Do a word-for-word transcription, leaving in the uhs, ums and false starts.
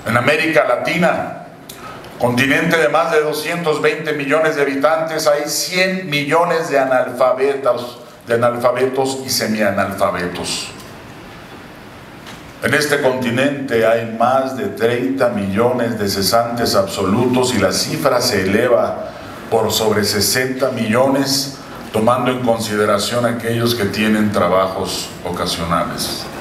En América Latina, continente de más de doscientos veinte millones de habitantes, hay cien millones de analfabetos, de analfabetos y semianalfabetos. En este continente hay más de treinta millones de cesantes absolutos y la cifra se eleva por sobre sesenta millones, tomando en consideración aquellos que tienen trabajos ocasionales.